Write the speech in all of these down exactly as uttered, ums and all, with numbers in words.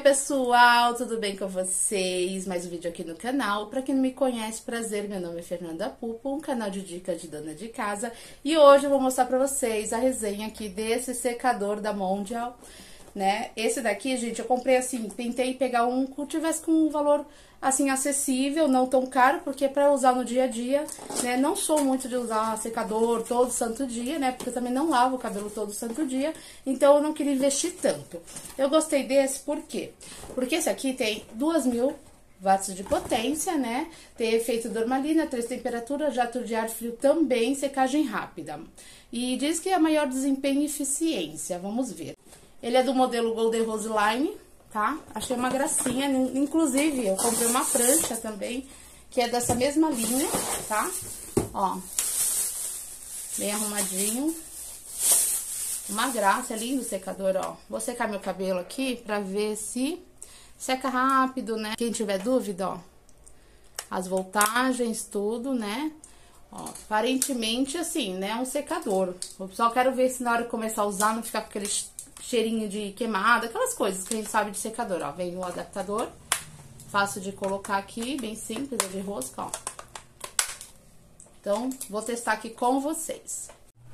pessoal, tudo bem com vocês? Mais um vídeo aqui no canal. Pra quem não me conhece, prazer, meu nome é Fernanda Pupo, um canal de dicas de dona de casa. E hoje eu vou mostrar pra vocês a resenha aqui desse secador da Mondial, né? Esse daqui, gente, eu comprei assim, tentei pegar um que tivesse com um valor assim acessível, não tão caro, porque pra usar no dia a dia, né? Não sou muito de usar secador todo santo dia, né? Porque eu também não lavo o cabelo todo santo dia, então eu não queria investir tanto. Eu gostei desse, por quê? Porque esse aqui tem duas mil watts de potência, né? Tem efeito dormalina, três temperaturas, jato de ar frio também, secagem rápida. E diz que é maior desempenho e eficiência, vamos ver. Ele é do modelo Golden Rose Line, tá? Achei uma gracinha, inclusive eu comprei uma prancha também, que é dessa mesma linha, tá? Ó, bem arrumadinho. Uma graça, é lindo o secador, ó. Vou secar meu cabelo aqui pra ver se seca rápido, né? Quem tiver dúvida, ó, as voltagens, tudo, né? Ó, aparentemente, assim, né, um secador. Eu só quero ver se na hora de começar a usar não ficar com aquele cheirinho de queimada, aquelas coisas que a gente sabe de secador, ó. Vem o adaptador, fácil de colocar aqui, bem simples, é de rosca, ó. Então, vou testar aqui com vocês.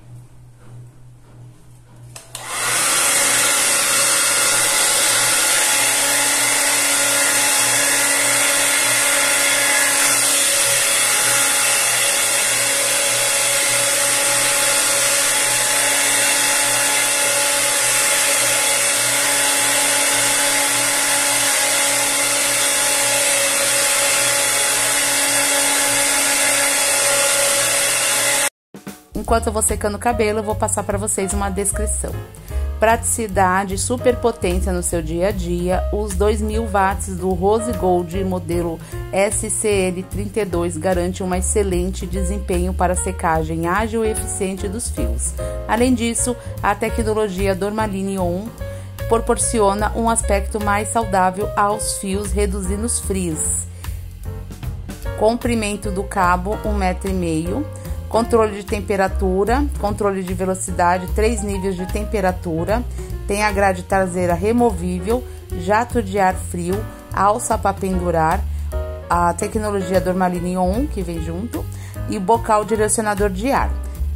Enquanto eu vou secando o cabelo, eu vou passar para vocês uma descrição. Praticidade, super potência no seu dia a dia. Os dois mil watts do Rose Gold modelo S C L trinta e dois garante um excelente desempenho para secagem ágil e eficiente dos fios. Além disso, a tecnologia Dormalina On proporciona um aspecto mais saudável aos fios, reduzindo os frizz. Comprimento do cabo, um metro e meio. Controle de temperatura, controle de velocidade, três níveis de temperatura, tem a grade traseira removível, jato de ar frio, alça para pendurar, a tecnologia Dormalina On, que vem junto, e bocal direcionador de ar.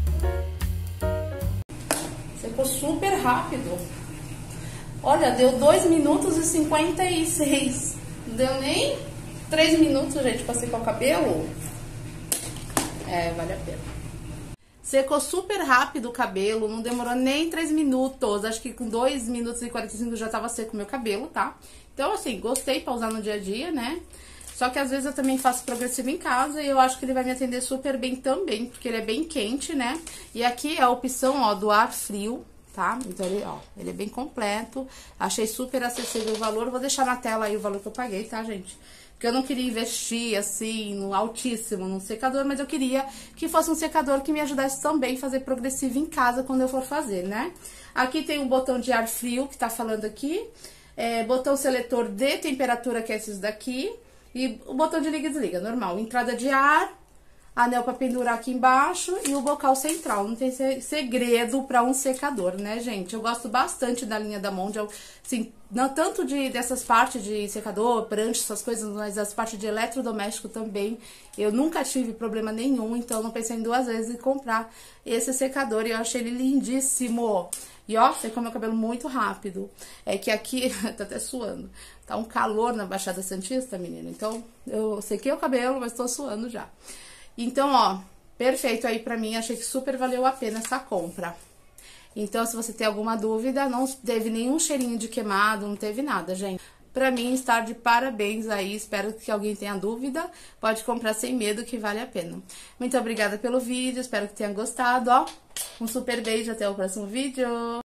Secou super rápido. Olha, deu dois minutos e cinquenta e seis. Não deu nem três minutos, gente, para secar o cabelo. É, vale a pena. Secou super rápido o cabelo, não demorou nem três minutos. Acho que com dois minutos e quarenta e cinco já tava seco o meu cabelo, tá? Então, assim, gostei pra usar no dia a dia, né? Só que às vezes eu também faço progressivo em casa e eu acho que ele vai me atender super bem também, porque ele é bem quente, né? E aqui é a opção, ó, do ar frio, tá? Então, ele, ó, ele é bem completo. Achei super acessível o valor. Vou deixar na tela aí o valor que eu paguei, tá, gente? Porque eu não queria investir, assim, no altíssimo, num secador, mas eu queria que fosse um secador que me ajudasse também a fazer progressivo em casa quando eu for fazer, né? Aqui tem um botão de ar frio, que tá falando aqui, é, botão seletor de temperatura, que é esses daqui, e o botão de liga e desliga, normal. Entrada de ar, anel para pendurar aqui embaixo e o bocal central. Não tem segredo para um secador, né, gente? Eu gosto bastante da linha da Mondial, assim, não tanto de, dessas partes de secador, prancha, essas coisas, mas as partes de eletrodoméstico também. Eu nunca tive problema nenhum, então não pensei em duas vezes em comprar esse secador e eu achei ele lindíssimo. E ó, secou meu cabelo muito rápido. É que aqui, tá até suando, tá um calor na Baixada Santista, menina. Então, eu sequei o cabelo, mas tô suando já. Então, ó, perfeito aí pra mim, achei que super valeu a pena essa compra. Então, se você tem alguma dúvida, não teve nenhum cheirinho de queimado, não teve nada, gente. Pra mim, está de parabéns aí, espero que alguém tenha dúvida, pode comprar sem medo que vale a pena. Muito obrigada pelo vídeo, espero que tenha gostado, ó. Um super beijo, até o próximo vídeo.